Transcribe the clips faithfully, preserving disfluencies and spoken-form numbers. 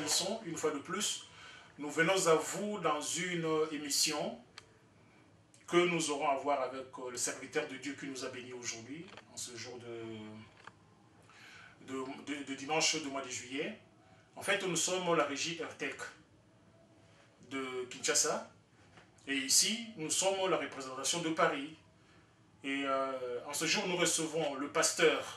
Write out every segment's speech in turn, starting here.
Alisson, une fois de plus. Nous venons à vous dans une émission que nous aurons à voir avec le serviteur de Dieu qui nous a bénis aujourd'hui, en ce jour de, de, de, de dimanche du mois de juillet. En fait, nous sommes la régie Airtech de Kinshasa. Et ici, nous sommes la représentation de Paris. Et euh, en ce jour, nous recevons le pasteur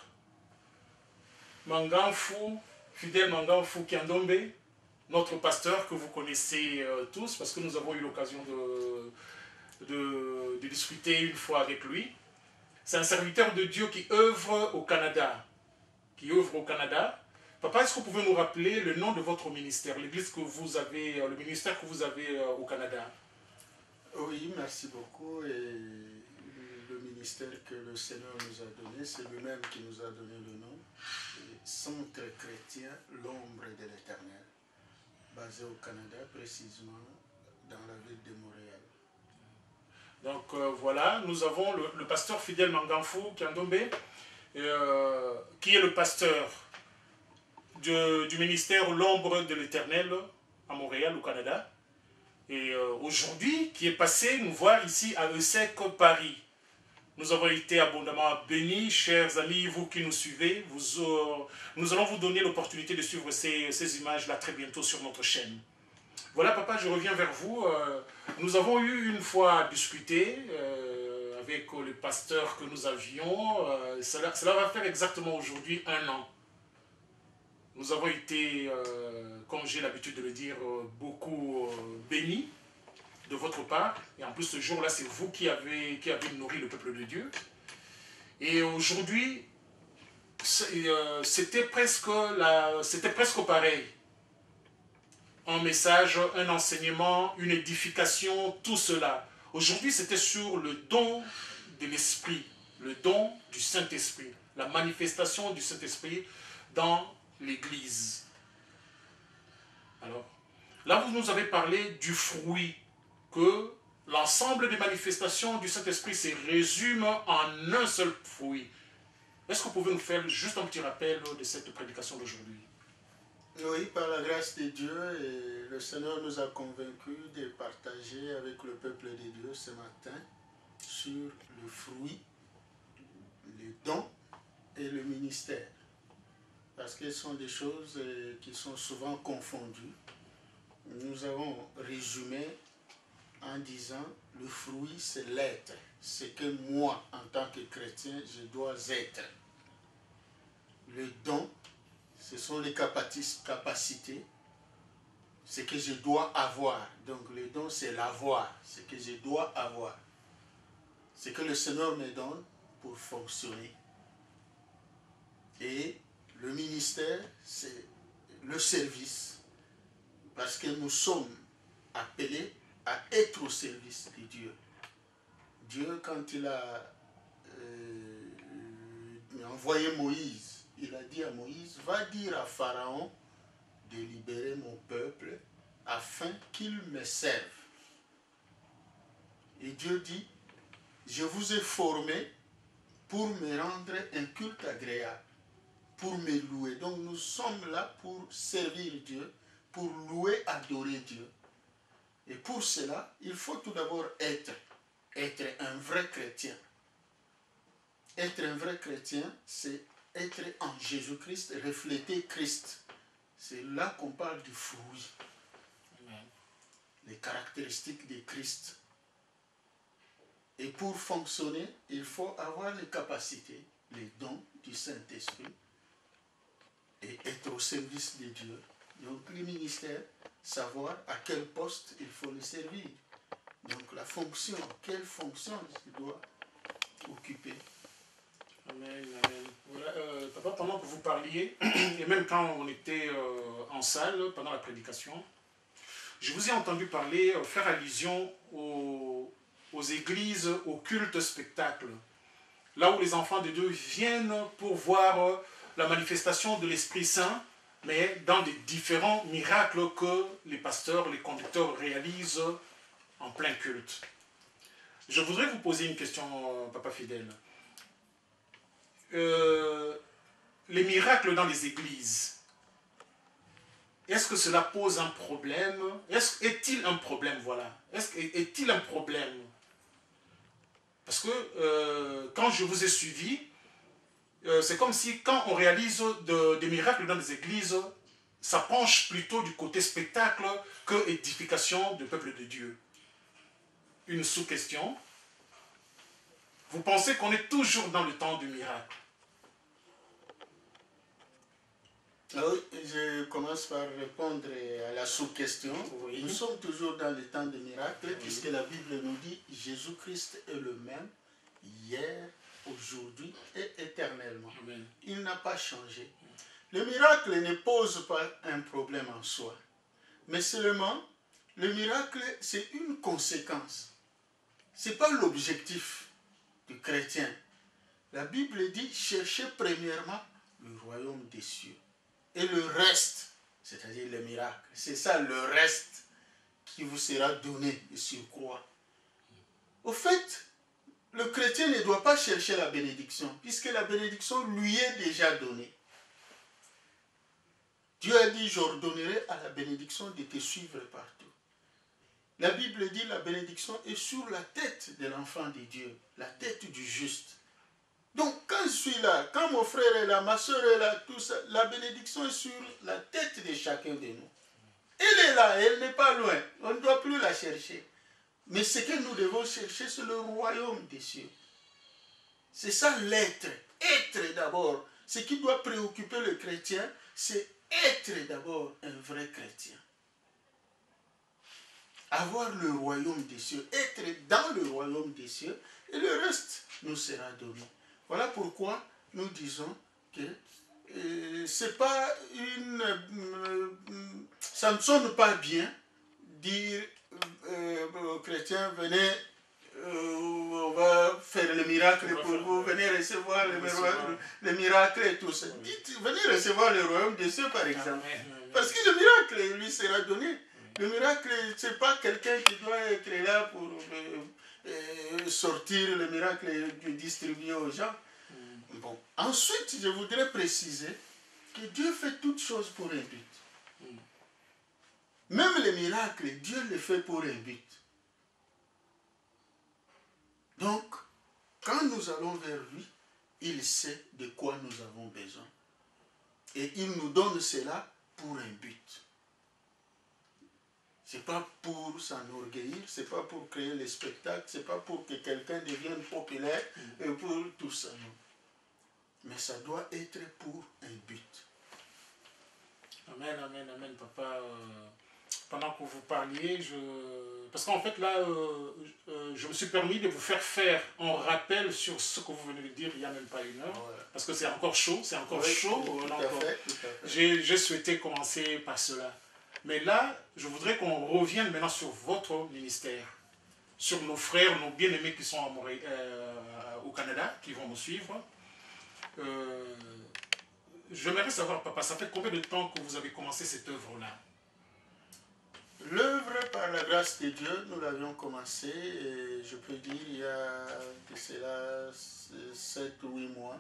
Mangamfou, fidèle Mangamfou Kiandombe, notre pasteur que vous connaissez euh, tous, parce que nous avons eu l'occasion de, de, de discuter une fois avec lui. C'est un serviteur de Dieu qui œuvre au Canada. Qui œuvre au Canada. Papa, est-ce que vous pouvez nous rappeler le nom de votre ministère, l'église que vous avez, le ministère que vous avez euh, au Canada? Oui, merci beaucoup. Et le ministère que le Seigneur nous a donné, c'est lui-même qui nous a donné le nom. Centre chrétien, l'ombre de l'Éternel, basé au Canada, précisément dans la ville de Montréal. Donc euh, voilà, nous avons le, le pasteur fidèle Mangamfou Kiandombe, euh, qui est le pasteur de, du ministère L'ombre de l'Éternel à Montréal, au Canada. Et euh, aujourd'hui, qui est passé nous voir ici à E S E C Paris. Nous avons été abondamment bénis, chers amis, vous qui nous suivez. Vous, euh, nous allons vous donner l'opportunité de suivre ces, ces images-là très bientôt sur notre chaîne. Voilà, papa, je reviens vers vous. Euh, nous avons eu une fois à discuter euh, avec le pasteur que nous avions. Euh, cela, cela va faire exactement aujourd'hui un an. Nous avons été, euh, comme j'ai l'habitude de le dire, euh, beaucoup euh, bénis de votre part. Et en plus, ce jour-là, c'est vous qui avez, qui avez nourri le peuple de Dieu. Et aujourd'hui, euh, c'était presque, la, c'était presque pareil. Un message, un enseignement, une édification, tout cela. Aujourd'hui, c'était sur le don de l'Esprit, le don du Saint-Esprit, la manifestation du Saint-Esprit dans l'Église. Alors, là, vous nous avez parlé du fruit, que l'ensemble des manifestations du Saint-Esprit se résume en un seul fruit. Est-ce que vous pouvez nous faire juste un petit rappel de cette prédication d'aujourd'hui? Oui, par la grâce de Dieu, et le Seigneur nous a convaincus de partager avec le peuple de Dieu ce matin sur le fruit, le don et le ministère. Parce que ce sont des choses qui sont souvent confondues. Nous avons résumé en disant le fruit c'est l'être, ce que moi en tant que chrétien je dois être. Le don, ce sont les capacités, ce que je dois avoir. Donc le don c'est l'avoir, ce que je dois avoir. Ce que le Seigneur me donne pour fonctionner. Et le ministère c'est le service, parce que nous sommes appelés à être au service de Dieu. Dieu, quand il a euh, envoyé Moïse, il a dit à Moïse, va dire à Pharaon de libérer mon peuple afin qu'il me serve. Et Dieu dit, je vous ai formé pour me rendre un culte agréable, pour me louer. Donc nous sommes là pour servir Dieu, pour louer, adorer Dieu. Et pour cela, il faut tout d'abord être, être un vrai chrétien. Être un vrai chrétien, c'est être en Jésus-Christ, refléter Christ. C'est là qu'on parle du fruit. Amen. Les caractéristiques de Christ. Et pour fonctionner, il faut avoir les capacités, les dons du Saint-Esprit et être au service de Dieu. Donc le ministère, savoir à quel poste il faut le servir. Donc la fonction, quelle fonction il doit occuper. Amen, amen. Voilà, euh, papa, pendant que vous parliez, et même quand on était euh, en salle, pendant la prédication, je vous ai entendu parler, euh, faire allusion aux, aux églises, aux cultes spectacles. Là où les enfants de Dieu viennent pour voir euh, la manifestation de l'Esprit Saint, mais dans des différents miracles que les pasteurs, les conducteurs réalisent en plein culte. Je voudrais vous poser une question, papa fidèle. Euh, les miracles dans les églises, est-ce que cela pose un problème? Est-ce, est-il un problème, voilà? Est-ce, est-il un problème? Parce que euh, quand je vous ai suivi, euh, c'est comme si quand on réalise de, des miracles dans les églises, ça penche plutôt du côté spectacle que édification du peuple de Dieu. Une sous-question. Vous pensez qu'on est toujours dans le temps du miracle? Oui, je commence par répondre à la sous-question. Oui. Nous sommes toujours dans le temps des miracles, oui. Puisque la Bible nous dit Jésus-Christ est le même hier, aujourd'hui et éternellement. Amen. Il n'a pas changé. Le miracle ne pose pas un problème en soi, mais seulement le miracle, c'est une conséquence. Ce n'est pas l'objectif du chrétien. La Bible dit cherchez premièrement le royaume des cieux. Et le reste, c'est-à-dire le miracle, c'est ça le reste qui vous sera donné de surcroît. Au fait, le chrétien ne doit pas chercher la bénédiction, puisque la bénédiction lui est déjà donnée. Dieu a dit, j'ordonnerai à la bénédiction de te suivre partout. La Bible dit, la bénédiction est sur la tête de l'enfant de Dieu, la tête du juste. Donc, quand je suis là, quand mon frère est là, ma soeur est là, tout ça, la bénédiction est sur la tête de chacun de nous. Elle est là, elle n'est pas loin. On ne doit plus la chercher. Mais ce que nous devons chercher, c'est le royaume des cieux. C'est ça l'être. Être d'abord. Ce qui doit préoccuper le chrétien, c'est être d'abord un vrai chrétien. Avoir le royaume des cieux. Être dans le royaume des cieux. Et le reste nous sera donné. Voilà pourquoi nous disons que euh, c'est pas une, euh, ça ne sonne pas bien dire euh, aux chrétiens, venez, euh, on va faire le miracle pour vous, venez recevoir le, le, le miracle et tout ça. Dites, venez recevoir le royaume des cieux par exemple. Parce que le miracle lui sera donné. Le miracle, c'est pas quelqu'un qui doit être là pour euh, euh, sortir le miracle et le distribuer aux gens. Mm. Bon. Ensuite, je voudrais préciser que Dieu fait toutes choses pour un but. Mm. Même les miracles, Dieu les fait pour un but. Donc, quand nous allons vers lui, il sait de quoi nous avons besoin. Et il nous donne cela pour un but. Ce n'est pas pour s'enorgueillir, ce n'est pas pour créer les spectacles, ce n'est pas pour que quelqu'un devienne populaire, mm. et pour tout ça, non. Mais ça doit être pour un but. Amen, amen, amen, papa. Euh, pendant que vous parliez, je... parce qu'en fait là, euh, euh, je me suis permis de vous faire faire un rappel sur ce que vous venez de dire il n'y a même pas une heure, ouais. Parce que c'est encore chaud, c'est encore oui, chaud. Tout euh, à fait, tout à fait. J'ai, j'ai souhaité commencer par cela. Mais là, je voudrais qu'on revienne maintenant sur votre ministère, sur nos frères, nos bien-aimés qui sont à Montréal, euh, au Canada, qui vont nous suivre. Euh, J'aimerais savoir, papa, ça fait combien de temps que vous avez commencé cette œuvre-là? L'œuvre, par la grâce de Dieu, nous l'avions commencé, et je peux dire, il y a de cela sept ou huit mois.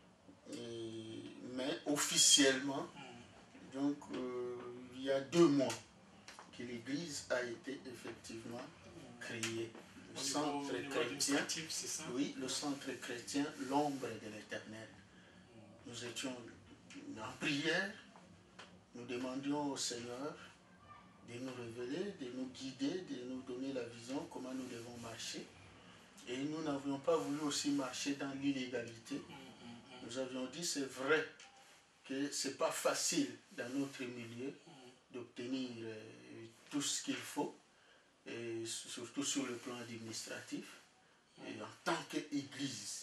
Et, mais officiellement, mm. donc euh, il y a deux mois que l'Église a été effectivement créée. Le au centre niveau, chrétien, c'est ça? Oui, le centre chrétien, l'ombre de l'Éternel. Mm. Nous étions en prière, nous demandions au Seigneur de nous révéler, de nous guider, de nous donner la vision, comment nous devons marcher. Et nous n'avions pas voulu aussi marcher dans l'illégalité. Mm, mm, mm. Nous avions dit, c'est vrai que ce n'est pas facile dans notre milieu mm. d'obtenir euh, tout ce qu'il faut, et surtout sur le plan administratif, mm. et en tant qu'Église.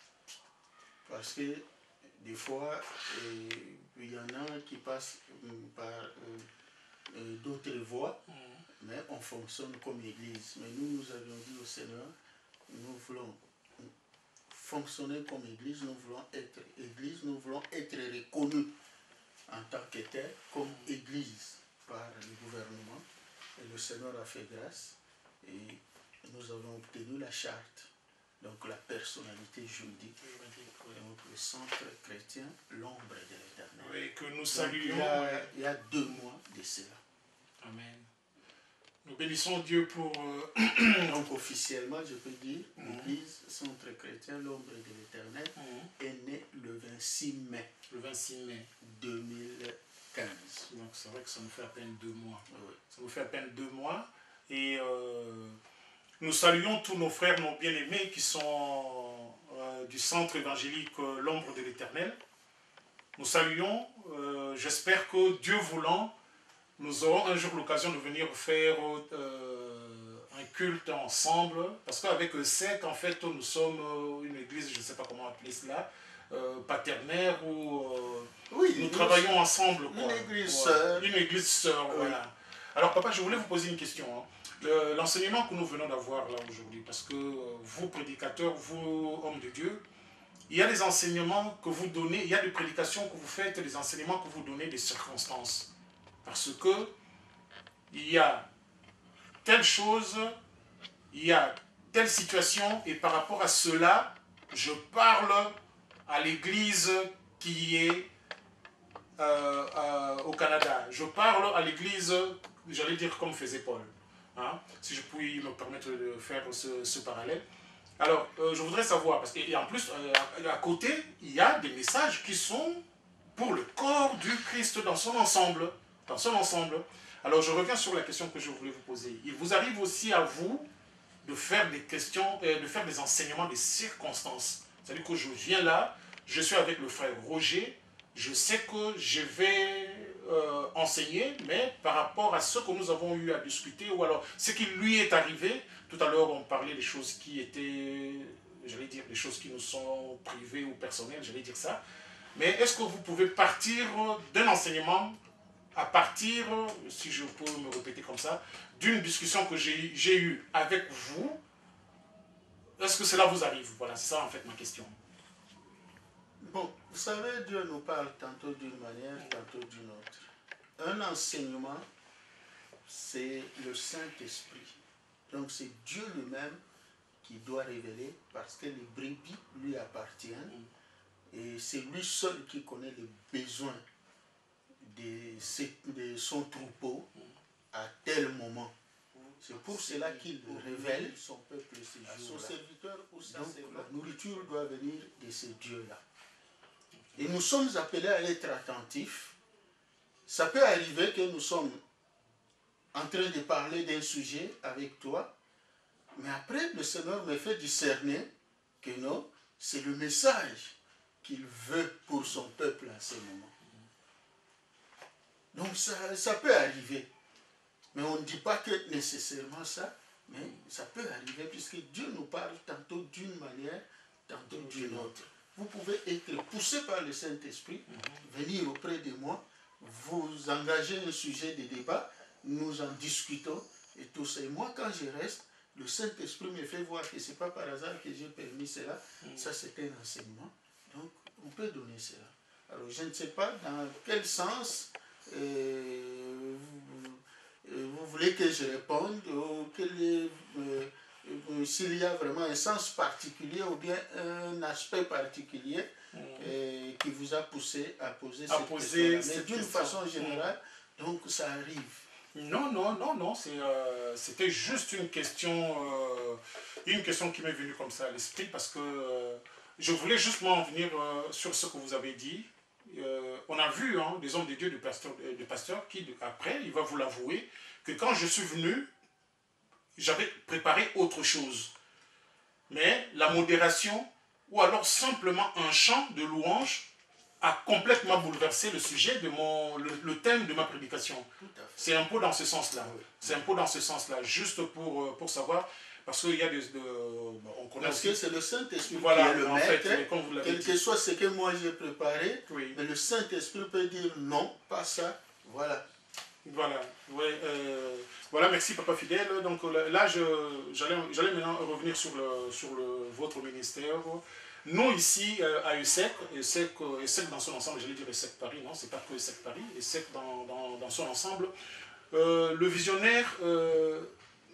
Parce que des fois, euh, il y en a qui passent euh, par euh, euh, d'autres voies, mm. mais on fonctionne comme Église. Mais nous, nous avions dit au Seigneur, nous voulons fonctionner comme Église, nous voulons être Église, nous voulons être reconnus en tant que tel, comme mm. Église par le gouvernement. Et le Seigneur a fait grâce et nous avons obtenu la charte. donc la personnalité juridique, donc le centre chrétien, l'ombre de l'Éternel. Oui, que nous Donc, saluons. il, y a, il y a deux mois de cela. Amen. Nous bénissons Dieu pour... Euh... Donc officiellement, je peux dire, mm -hmm. l'Église, centre chrétien, l'ombre de l'Éternel, mm -hmm. est née le vingt-six mai. Le vingt-six mai. deux mille quinze. Donc c'est vrai que ça nous fait à peine deux mois. Oui. Ça nous fait à peine deux mois. Et euh, nous saluons tous nos frères, nos bien-aimés qui sont euh, du centre évangélique euh, l'ombre de l'Éternel. Nous saluons, euh, j'espère que Dieu voulant, nous aurons un jour l'occasion de venir faire euh, un culte ensemble, parce qu'avec E S E C, en fait, nous sommes une église, je ne sais pas comment appeler cela, euh, paternaire, où euh, oui, nous travaillons ensemble. Quoi. Une église ouais. sœur. Une église sœur, oui. Voilà. Alors papa, je voulais vous poser une question. Hein. L'enseignement que nous venons d'avoir là aujourd'hui, parce que vous, prédicateurs, vous, hommes de Dieu, il y a des enseignements que vous donnez, il y a des prédications que vous faites, des enseignements que vous donnez des circonstances. Parce que il y a telle chose, il y a telle situation, et par rapport à cela, je parle à l'église qui est euh, euh, au Canada. Je parle à l'église, j'allais dire comme faisait Paul. Hein, si je puis me permettre de faire ce, ce parallèle. Alors, euh, je voudrais savoir, parce qu'en plus, euh, à côté, il y a des messages qui sont pour le corps du Christ dans son ensemble. Dans son ensemble. Alors, je reviens sur la question que je voulais vous poser. Il vous arrive aussi à vous de faire des questions, euh, de faire des enseignements des circonstances. C'est-à-dire que je viens là, je suis avec le frère Roger, je sais que je vais euh, enseigner, mais par rapport à ce que nous avons eu à discuter, ou alors ce qui lui est arrivé, tout à l'heure on parlait des choses qui étaient, j'allais dire, des choses qui nous sont privées ou personnelles, j'allais dire ça, mais est-ce que vous pouvez partir d'un enseignement à partir, si je peux me répéter comme ça, d'une discussion que j'ai eue avec vous, est-ce que cela vous arrive? Voilà, c'est ça en fait ma question. Bon, vous savez, Dieu nous parle tantôt d'une manière, tantôt d'une autre. Un enseignement, c'est le Saint-Esprit. Donc c'est Dieu lui-même qui doit révéler, parce que les brebis lui appartiennent, et c'est lui seul qui connaît les besoins de son troupeau à tel moment. C'est pour cela qu'il révèle son peuple à son serviteur ou sa servante. La nourriture doit venir de ces dieux-là. Et nous sommes appelés à être attentifs. Ça peut arriver que nous sommes en train de parler d'un sujet avec toi, mais après le Seigneur me fait discerner que non, c'est le message qu'il veut pour son peuple à ce moment. Donc ça, ça peut arriver. Mais on ne dit pas que nécessairement ça, mais ça peut arriver puisque Dieu nous parle tantôt d'une manière, tantôt d'une autre. Vous pouvez être poussé par le Saint-Esprit, venir auprès de moi, vous engager un sujet de débat, nous en discutons et tout ça. Et moi, quand je reste, le Saint-Esprit me fait voir que ce n'est pas par hasard que j'ai permis cela. Ça, c'est un enseignement. Donc, on peut donner cela. Alors, je ne sais pas dans quel sens euh, vous, euh, vous voulez que je réponde, ou quel est, euh, euh, s'il y a vraiment un sens particulier ou bien un aspect particulier mmh. euh, qui vous a poussé à poser à cette poser question. Mais d'une façon générale, mmh. donc ça arrive. Non, non, non, non, c'était euh, juste une question, euh, une question qui m'est venue comme ça à l'esprit, parce que euh, je voulais justement en venir euh, sur ce que vous avez dit. Euh, on a vu hein, des hommes de Dieu, des pasteurs, des pasteurs qui, après, il va vous l'avouer, que quand je suis venu, j'avais préparé autre chose. Mais la modération, ou alors simplement un chant de louange, a complètement bouleversé le sujet de mon, le, le thème de ma prédication. C'est un peu dans ce sens-là. Oui. C'est un peu dans ce sens-là, juste pour, pour savoir, parce qu'il y a des... De, on connaît parce aussi, que c'est le Saint-Esprit voilà, qui est le en maître, fait, comme vous quel dit. que soit ce que moi j'ai préparé, oui. mais le Saint-Esprit peut dire non, pas ça, voilà. Voilà, ouais, euh, voilà, merci Papa Fidèle. Donc là, j'allais maintenant revenir sur, le, sur le, votre ministère. Nous, ici, à E S E C, E S E C, E S E C dans son ensemble, j'allais dire E S E C Paris, non, c'est pas que E S E C Paris, E S E C dans, dans, dans son ensemble, euh, le visionnaire, euh,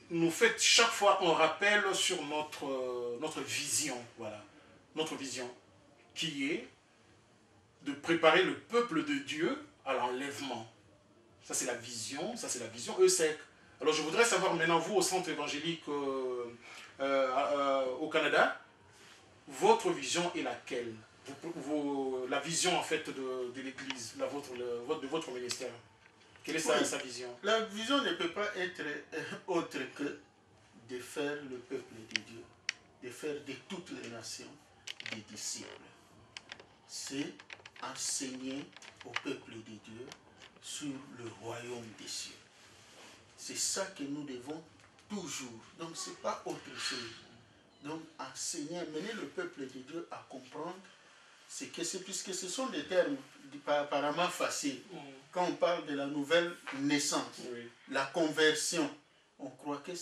nous faites chaque fois un rappel sur notre, euh, notre vision, voilà, notre vision, qui est de préparer le peuple de Dieu à l'enlèvement. Ça c'est la vision, ça c'est la vision E S E C. Alors je voudrais savoir maintenant, vous au centre évangélique euh, euh, euh, au Canada, votre vision est laquelle? Vous, vous, la vision en fait de, de l'Église, la vôtre, le, de votre ministère. Quelle est sa, Oui. sa vision? La vision ne peut pas être autre que de faire le peuple de Dieu, de faire de toutes les nations des disciples. C'est enseigner au peuple de Dieu sur le royaume des cieux. C'est ça que nous devons toujours. Donc ce n'est pas autre chose. Donc enseigner, mener le peuple de Dieu à comprendre ce que c'est, puisque ce sont des termes apparemment faciles. Mm. Quand on parle de la nouvelle naissance, oui. La conversion, on croit que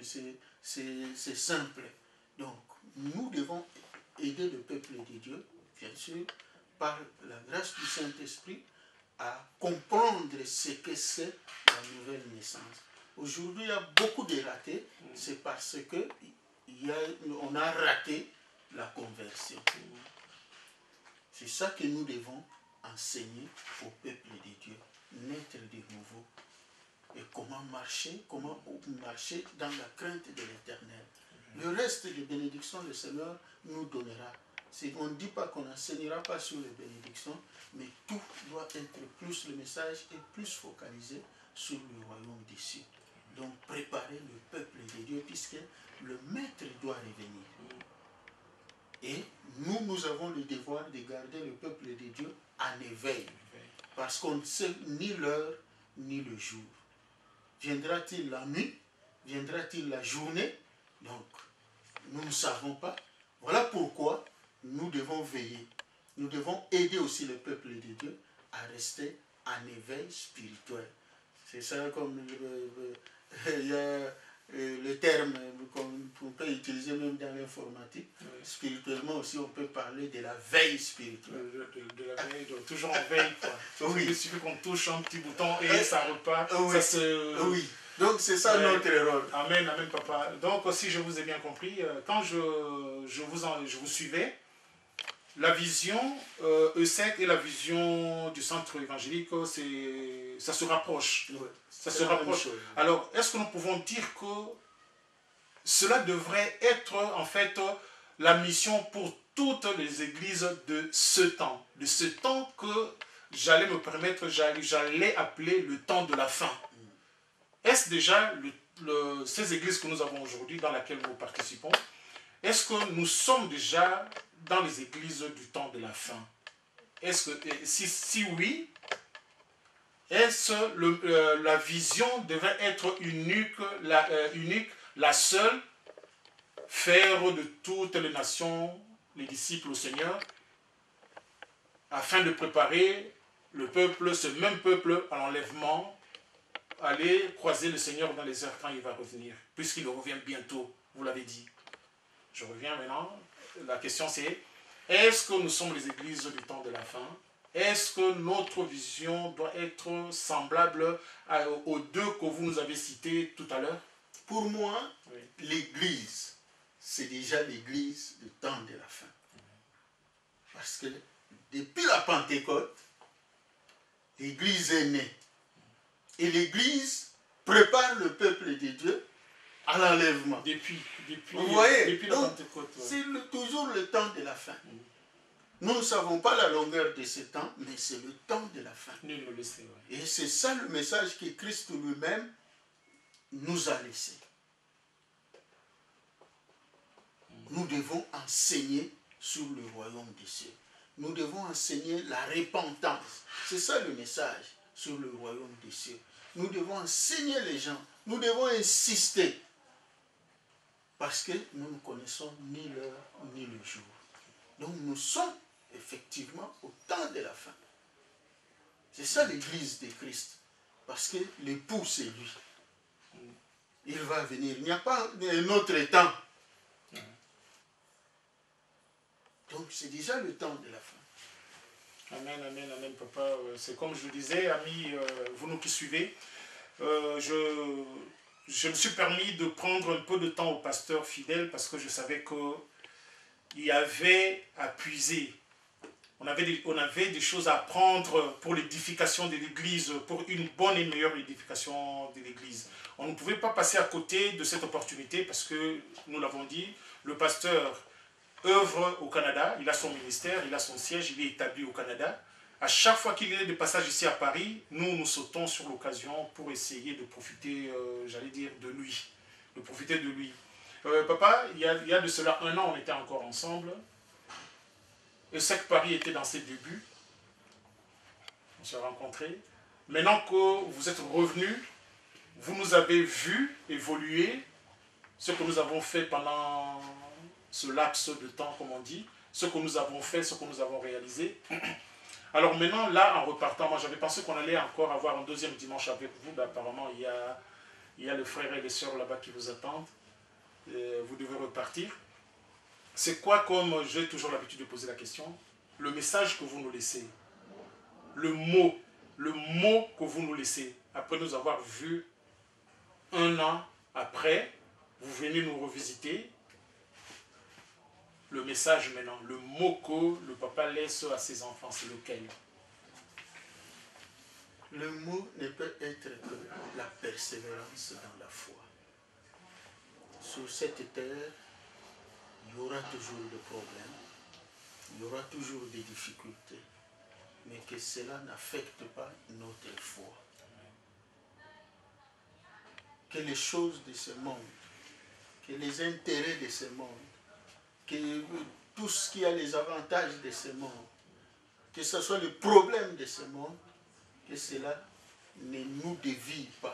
c'est simple. Donc nous devons aider le peuple de Dieu, bien sûr, par la grâce du Saint-Esprit, à comprendre ce que c'est la nouvelle naissance. Aujourd'hui, il y a beaucoup de ratés, mm. C'est parce que il y a, on a raté la conversion. Mm. C'est ça que nous devons enseigner au peuple de Dieu, naître de nouveau. Et comment marcher, comment marcher dans la crainte de l'Éternel. Mm. Le reste des bénédictions, le Seigneur nous donnera. On ne dit pas qu'on n'enseignera pas sur les bénédictions, mais tout doit être plus, le message est plus focalisé sur le royaume des cieux. Donc préparer le peuple de Dieu, puisque le maître doit revenir. Et nous, nous avons le devoir de garder le peuple de Dieu en éveil. Parce qu'on ne sait ni l'heure, ni le jour. Viendra-t-il la nuit? Viendra-t-il la journée? Donc, nous ne savons pas. Voilà pourquoi nous devons veiller. Nous devons aider aussi le peuple de Dieu à rester en éveil spirituel. C'est ça comme euh, euh, il y a euh, le terme qu'on peut utiliser même dans l'informatique. Oui. Spirituellement aussi, on peut parler de la veille spirituelle. De, de, de la veille, donc toujours en veille, quoi. Oui. Il suffit qu'on touche un petit bouton et ça repart. Oui. Ça se... oui. Donc c'est ça ouais. Notre rôle. Amen, amen, papa. Donc si je vous ai bien compris, quand je, je, vous, en, je vous suivais, la vision euh, E S E C et la vision du centre évangélique, ça se rapproche. Oui. Ça se rapproche. Alors, est-ce que nous pouvons dire que cela devrait être en fait la mission pour toutes les églises de ce temps, de ce temps que j'allais me permettre, j'allais appeler le temps de la fin. Est-ce déjà le, le, ces églises que nous avons aujourd'hui, dans lesquelles nous participons, est-ce que nous sommes déjà dans les églises du temps de la fin? Est-ce que, si, si oui, est-ce le, euh, la vision devrait être unique, la, euh, unique, la seule, faire de toutes les nations les disciples au Seigneur, afin de préparer le peuple, ce même peuple à l'enlèvement, aller croiser le Seigneur dans les heures quand il va revenir, puisqu'il revient bientôt, vous l'avez dit. Je reviens maintenant, la question c'est, est-ce que nous sommes les églises du temps de la fin? Est-ce que notre vision doit être semblable à, aux deux que vous nous avez cités tout à l'heure? Pour moi, oui. L'église, c'est déjà l'église du temps de la fin. Parce que depuis la Pentecôte, l'église est née. Et l'église prépare le peuple de Dieu à l'enlèvement. Depuis, depuis, Vous voyez, depuis la Pentecôte. Ouais. C'est toujours le temps de la fin. Mm. Nous ne savons pas la longueur de ce temps, mais c'est le temps de la fin. Nul ne le sait. Ouais. Et c'est ça le message que Christ lui-même nous a laissé. Mm. Nous devons enseigner sur le royaume des cieux. Nous devons enseigner la repentance. C'est ça le message sur le royaume des cieux. Nous devons enseigner les gens. Nous devons insister. Parce que nous ne connaissons ni l'heure ni le jour. Donc nous sommes effectivement au temps de la fin. C'est ça l'église de Christ. Parce que l'époux, c'est lui. Il va venir. Il n'y a pas un autre temps. Donc c'est déjà le temps de la fin. Amen, amen, amen, papa. C'est comme je le disais, amis, euh, vous nous qui suivez, euh, je, je me suis permis de prendre un peu de temps au pasteur fidèle parce que je savais qu'il y avait à puiser. On avait, des, on avait des choses à apprendre pour l'édification de l'Église, pour une bonne et meilleure édification de l'Église. On ne pouvait pas passer à côté de cette opportunité parce que, nous l'avons dit, le pasteur œuvre au Canada, il a son ministère, il a son siège, il est établi au Canada. À chaque fois qu'il y a des passages ici à Paris, nous nous sautons sur l'occasion pour essayer de profiter, euh, j'allais dire, de lui. De profiter de lui. Euh, papa, il y, a, il y a de cela un an, on était encore ensemble. Et c'est que Paris était dans ses débuts. On s'est rencontrés. Maintenant que vous êtes revenus, vous nous avez vus évoluer, ce que nous avons fait pendant ce laps de temps, comme on dit, ce que nous avons fait, ce que nous avons réalisé. Alors maintenant, là, en repartant, moi j'avais pensé qu'on allait encore avoir un deuxième dimanche avec vous. Ben, apparemment, il y, a, il y a les frères et les sœurs là-bas qui vous attendent. Et vous devez repartir. C'est quoi, comme j'ai toujours l'habitude de poser la question, le message que vous nous laissez, le mot, le mot que vous nous laissez, après nous avoir vus un an après, vous venez nous revisiter, le message maintenant, le mot que le papa laisse à ses enfants, c'est lequel? Le mot ne peut être que la persévérance dans la foi. Sur cette terre, il y aura toujours des problèmes, il y aura toujours des difficultés, mais que cela n'affecte pas notre foi. Que les choses de ce monde, que les intérêts de ce monde, que tout ce qui a les avantages de ce monde, que ce soit le problème de ce monde, que cela ne nous dévie pas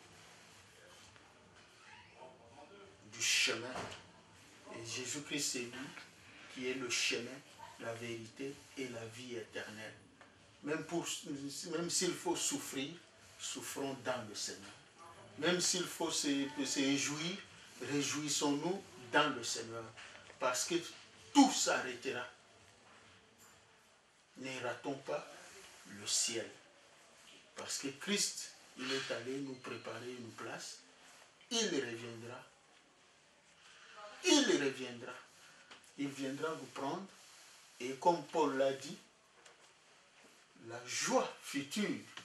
du chemin. Et Jésus-Christ, c'est lui qui est le chemin, la vérité et la vie éternelle. Même, pour, même s'il faut souffrir, souffrons dans le Seigneur. Même s'il faut se, se réjouir, réjouissons-nous dans le Seigneur. Parce que tout s'arrêtera. Ne ratons pas le ciel. Parce que Christ, il est allé nous préparer une place. Il reviendra. Il reviendra. Il viendra vous prendre. Et comme Paul l'a dit, la joie future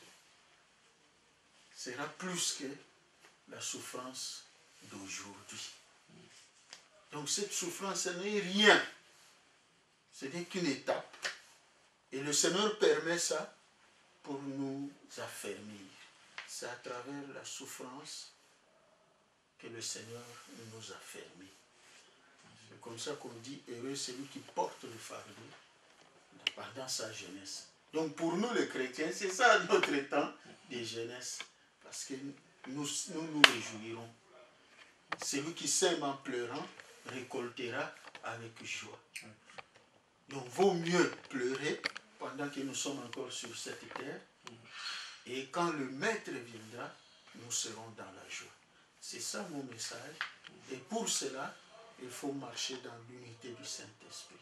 sera plus que la souffrance d'aujourd'hui. Donc cette souffrance, ce n'est rien. Ce n'est qu'une étape. Et le Seigneur permet ça pour nous affermir. C'est à travers la souffrance que le Seigneur nous affermit. C'est comme ça qu'on dit, heureux celui qui porte le fardeau pendant sa jeunesse. Donc pour nous les chrétiens, c'est ça notre temps de jeunesse. Parce que nous nous, nous réjouirons. Celui qui sème en pleurant récoltera avec joie. Donc vaut mieux pleurer pendant que nous sommes encore sur cette terre. Et quand le Maître viendra, nous serons dans la joie. C'est ça mon message. Et pour cela, il faut marcher dans l'unité du Saint-Esprit.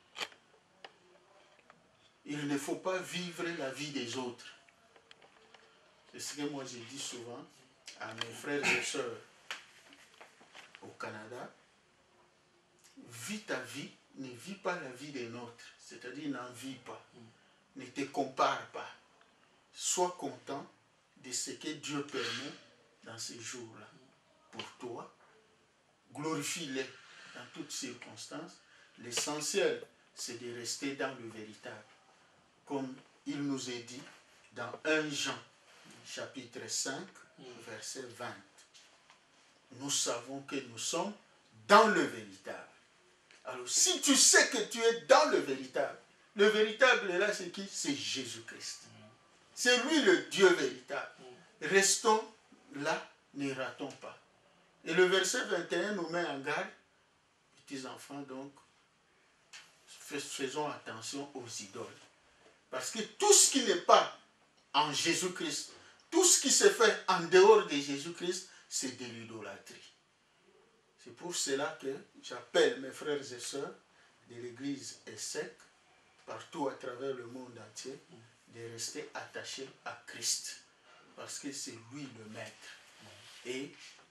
Il ne faut pas vivre la vie des autres. C'est ce que moi je dis souvent à mes frères et sœurs au Canada. Vis ta vie, ne vis pas la vie des nôtres. C'est-à-dire n'en vis pas. Ne te compare pas. Sois content de ce que Dieu permet dans ces jours-là. Pour toi, glorifie-le dans toutes circonstances. L'essentiel, c'est de rester dans le véritable. Comme il nous est dit dans premier Jean, chapitre cinq, verset vingt. Nous savons que nous sommes dans le véritable. Alors, si tu sais que tu es dans le véritable, le véritable là, c'est qui? C'est Jésus-Christ. C'est lui le Dieu véritable. Restons là, ne ratons pas. Et le verset vingt et un nous met en garde, petits enfants, donc, faisons attention aux idoles. Parce que tout ce qui n'est pas en Jésus-Christ, tout ce qui se fait en dehors de Jésus-Christ, c'est de l'idolâtrie. C'est pour cela que j'appelle mes frères et sœurs de l'église E S E C, partout à travers le monde entier, de rester attachés à Christ. Parce que c'est lui le maître. Et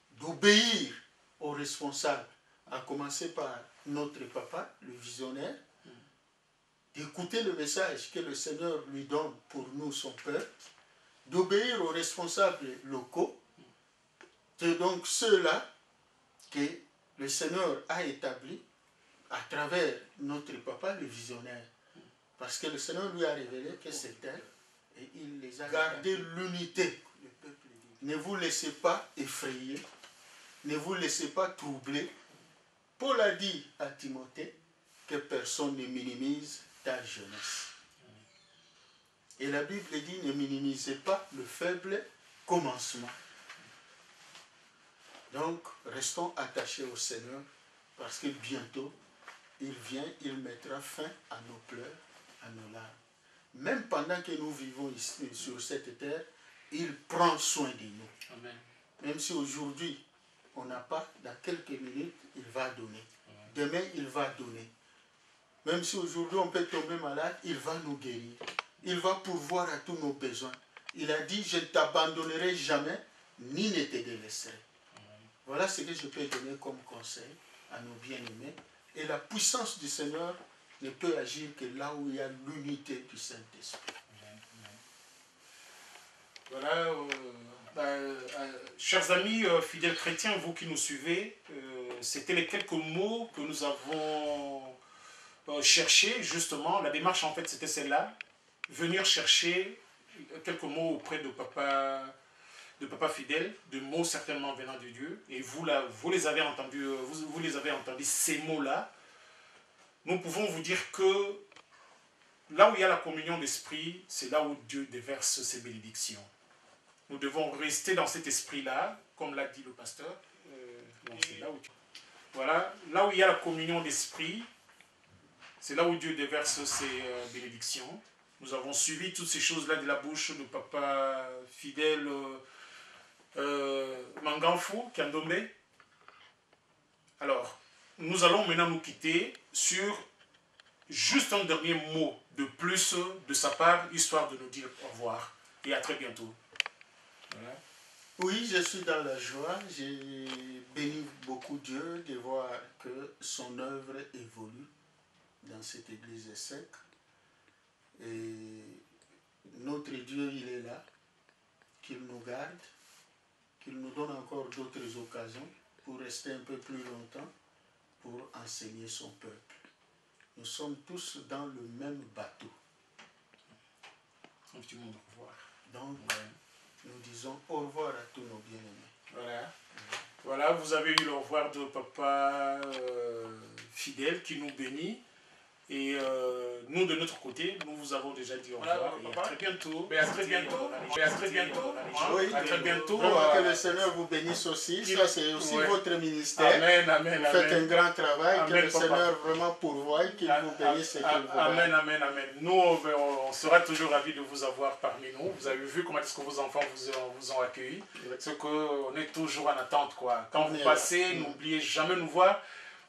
d'obéir aux responsables, à commencer par notre papa, le visionnaire, d'écouter le message que le Seigneur lui donne pour nous, son peuple, d'obéir aux responsables locaux, c'est donc ceux-là que le Seigneur a établis à travers notre papa, le visionnaire. Parce que le Seigneur lui a révélé que c'était, et il les a gardé l'unité. Ne vous laissez pas effrayer, ne vous laissez pas troubler. Paul a dit à Timothée que personne ne minimise ta jeunesse. Et la Bible dit, ne minimisez pas le faible commencement. Donc, restons attachés au Seigneur, parce que bientôt, il vient, il mettra fin à nos pleurs, à nos larmes. Même pendant que nous vivons ici, sur cette terre, il prend soin de nous. Amen. Même si aujourd'hui, on n'a pas, dans quelques minutes, il va donner. Amen. Demain, il va donner. Même si aujourd'hui, on peut tomber malade, il va nous guérir. Il va pourvoir à tous nos besoins. Il a dit, je ne t'abandonnerai jamais, ni ne te délaisserai. Amen. Voilà ce que je peux donner comme conseil à nos bien-aimés. Et la puissance du Seigneur ne peut agir que là où il y a l'unité du Saint-Esprit. Voilà, euh, bah, euh, chers amis euh, fidèles chrétiens, vous qui nous suivez, euh, c'était les quelques mots que nous avons euh, cherchés, justement. La démarche, en fait, c'était celle-là. Venir chercher quelques mots auprès de papa, de papa fidèle, de mots certainement venant de Dieu. Et vous, là, vous les avez entendus, vous, vous les avez entendus, ces mots-là. Nous pouvons vous dire que là où il y a la communion d'esprit, c'est là où Dieu déverse ses bénédictions. Nous devons rester dans cet esprit-là, comme l'a dit le pasteur. Euh, donc c'est là où tu... Voilà, là où il y a la communion d'esprit, c'est là où Dieu déverse ses euh, bénédictions. Nous avons suivi toutes ces choses-là de la bouche de papa fidèle euh, euh, Manganfu, Kandombe. Alors, nous allons maintenant nous quitter sur juste un dernier mot de plus de sa part, histoire de nous dire au revoir. Et à très bientôt. Voilà. Oui, je suis dans la joie. J'ai béni beaucoup Dieu de voir que son œuvre évolue dans cette église sec. Et notre Dieu, il est là, qu'il nous garde, qu'il nous donne encore d'autres occasions pour rester un peu plus longtemps, pour enseigner son peuple. Nous sommes tous dans le même bateau. Un petit mot de revoir. Donc, ouais. Nous disons au revoir à tous nos bien-aimés. Voilà. Ouais. Voilà, vous avez eu le au revoir de papa euh, fidèle qui nous bénit. Et euh, nous, de notre côté, nous vous avons déjà dit au revoir. Voilà, et à très bientôt. Mais à très bientôt. Et à très bientôt. Oui, à très bientôt. Vraiment que le Seigneur vous bénisse aussi. Ça, c'est aussi ouais. votre ministère. Amen, amen. Vous faites amen. un grand travail. Amen, que le papa. Seigneur vraiment pourvoie, qu'il vous bénisse et qu'il vous Amen, amen, amen. Nous, on sera toujours ravis de vous avoir parmi nous. Vous avez vu comment est-ce que vos enfants vous ont, vous ont accueillis. C'est qu'on est toujours en attente, quoi. Quand vous passez, mmh. n'oubliez jamais nous voir.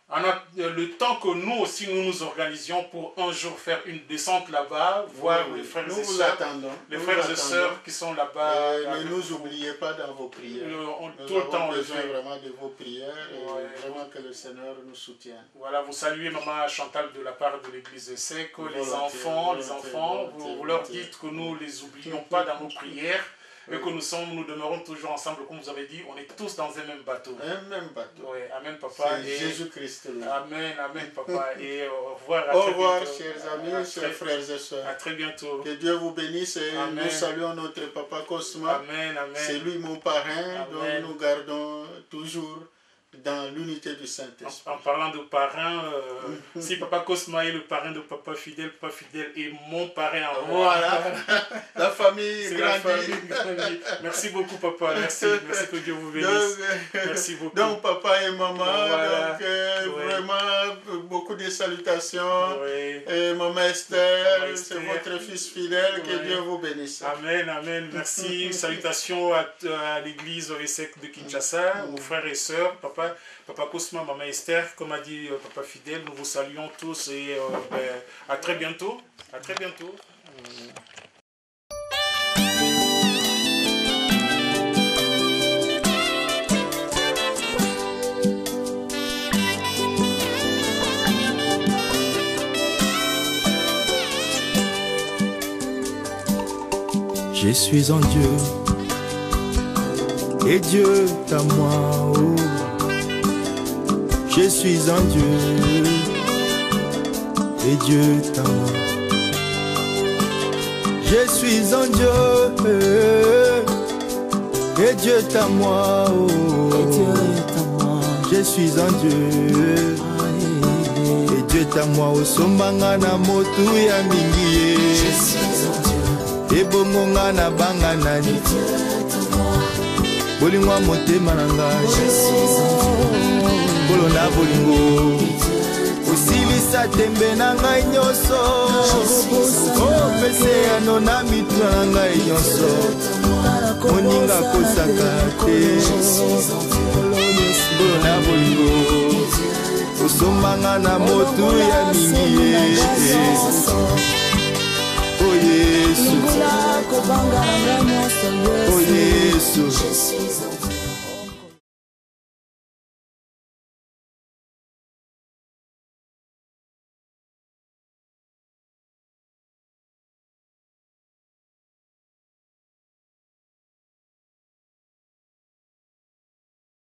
Le temps que nous aussi nous nous organisions pour un jour faire une descente là-bas, oui, voir oui. les frères nous et vous sœurs, attendons. les nous frères et sœurs qui sont là-bas. Ne nous oubliez pas dans vos prières. Le, on, nous tout le temps on besoin vraiment de vos prières ouais. et vraiment que le Seigneur nous soutienne. Voilà, vous saluez maman Chantal de la part de l'église Sec, les enfants, les enfants, volonté, vous, vous leur dites que nous ne les oublions pas dans nos prières. Et que nous sommes, nous demeurons toujours ensemble, comme vous avez dit, on est tous dans un même bateau. Un même bateau. Oui, amen papa. C'est Jésus-Christ. Amen, amen papa. Et au revoir. À au très revoir, bientôt. chers amis, chers frères et sœurs. À très bientôt. Que Dieu vous bénisse et amen. Nous saluons notre papa Cosma. Amen, amen. C'est lui mon parrain, amen. Donc nous gardons toujours dans l'unité du Saint-Esprit. En, en parlant de parrain, euh, si papa Cosma est le parrain de papa fidèle, papa fidèle est mon parrain en moi. Voilà, la famille grandit. La famille grandit. Merci beaucoup papa, merci, merci que Dieu vous bénisse. Donc, merci beaucoup. Donc papa et maman, voilà. donc, euh, oui. vraiment beaucoup de salutations. Oui. Et maman Esther, c'est votre fils fidèle, oui. Que Dieu vous bénisse. Amen, amen, merci. Salutations à, à l'église Oresek de Kinshasa, mm. aux frères et sœurs, papa. Papa Cosma, maman Esther, comme a dit euh, papa fidèle, nous vous saluons tous et euh, ben, à très bientôt. À très bientôt. Je suis en Dieu, et Dieu est à moi. Oh. Je suis en Dieu, et Dieu est à moi. Je suis en Dieu, et Dieu est à moi. Oh. Je suis en Dieu, et Dieu est à moi. Oh, sombanga na motu ya mingi. Je suis en Dieu, et bongonga na banga nani. Bolingwa motema na ngai. Je suis en Dieu, bolona bolingo. Osilisa tembe na ngai nyonso. Opese ano na mitu na ngai nyonso. Moninga kosaka te. Bolona bolingo. Osombanga na motu ya mingi. Oh Yesu, oh Yesu.